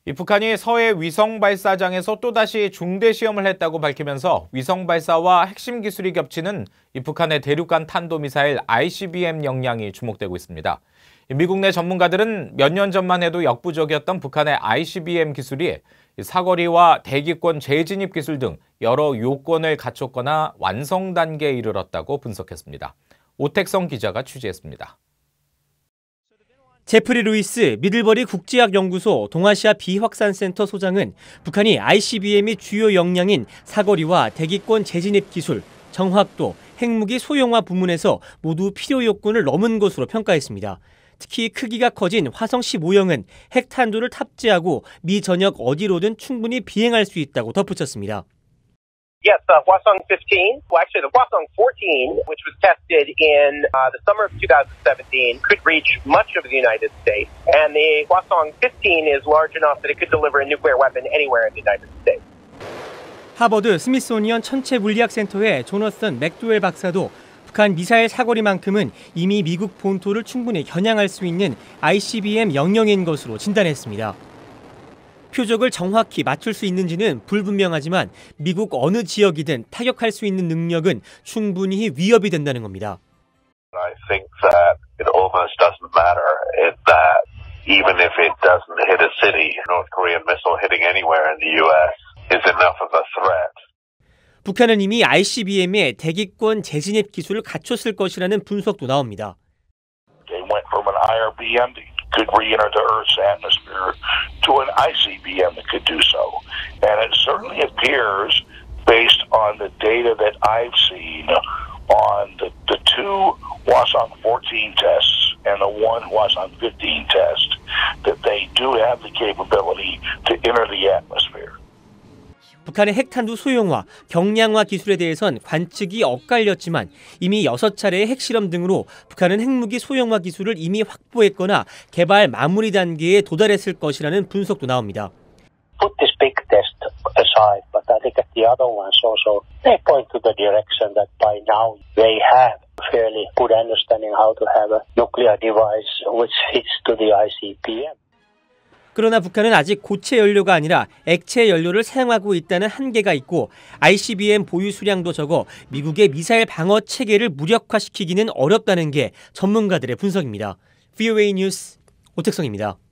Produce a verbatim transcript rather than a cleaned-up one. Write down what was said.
이 북한이 서해 위성 발사장에서 또다시 중대 시험을 했다고 밝히면서 위성 발사와 핵심 기술이 겹치는 이 북한의 대륙간 탄도미사일 아이씨비엠 역량이 주목되고 있습니다. 미국 내 전문가들은 몇 년 전만 해도 역부족이었던 북한의 아이씨비엠 기술이 사거리와 대기권 재진입 기술 등 여러 요건을 갖췄거나 완성 단계에 이르렀다고 분석했습니다. 오택성 기자가 취재했습니다. 제프리 루이스 미들버리 국제학연구소 동아시아 비확산센터 소장은 북한이 아이씨비엠의 주요 역량인 사거리와 대기권 재진입 기술, 정확도, 핵무기 소형화 부문에서 모두 필요 요건을 넘은 것으로 평가했습니다. 특히 크기가 커진 화성 십오형은 핵탄두를 탑재하고 미 전역 어디로든 충분히 비행할 수 있다고 덧붙였습니다. Yes, the Hwasong fifteen, well actually the Hwasong fourteen, which was tested in uh, the summer of twenty seventeen, could reach much of the United States. And the Hwasong fifteen is large enough that it could deliver a nuclear weapon anywhere in the United States. 하버드 스미소니언 천체 물리학센터의 조너선 맥도웰 박사도 북한 미사일 사거리만큼은 이미 미국 본토를 충분히 겨냥할 수 있는 아이씨비엠 영역인 것으로 진단했습니다. 표적을 정확히 맞출 수 있는지는 불분명하지만 미국 어느 지역이든 타격할 수 있는 능력은 충분히 위협이 된다는 겁니다. I think that it almost doesn't matter in that even if it doesn't hit a city, North Korean missile hitting anywhere in the U S is enough of a threat. 북한은 이미 아이씨비엠의 대기권 재진입 기술을 갖췄을 것이라는 분석도 나옵니다. They went from an 아이알비엠 that could re-enter the Earth's atmosphere to an 아이씨비엠 that could do so. And it certainly appears, based on the data that I've seen on the, the two Hwasong fourteen tests and the one Hwasong fifteen test, that they do have the capability to enter the atmosphere. 북한의 핵탄두 소형화, 경량화 기술에 대해선 관측이 엇갈렸지만 이미 여섯 차례의 핵실험 등으로 북한은 핵무기 소형화 기술을 이미 확보했거나 개발 마무리 단계에 도달했을 것이라는 분석도 나옵니다. Put this big test aside, but I think that the other ones also they point to the direction that by now they have fairly good understanding how to have a nuclear device which fits to the 아이씨비엠. 그러나 북한은 아직 고체 연료가 아니라 액체 연료를 사용하고 있다는 한계가 있고 아이씨비엠 보유 수량도 적어 미국의 미사일 방어 체계를 무력화시키기는 어렵다는 게 전문가들의 분석입니다. 브이오에이 뉴스 오택성입니다.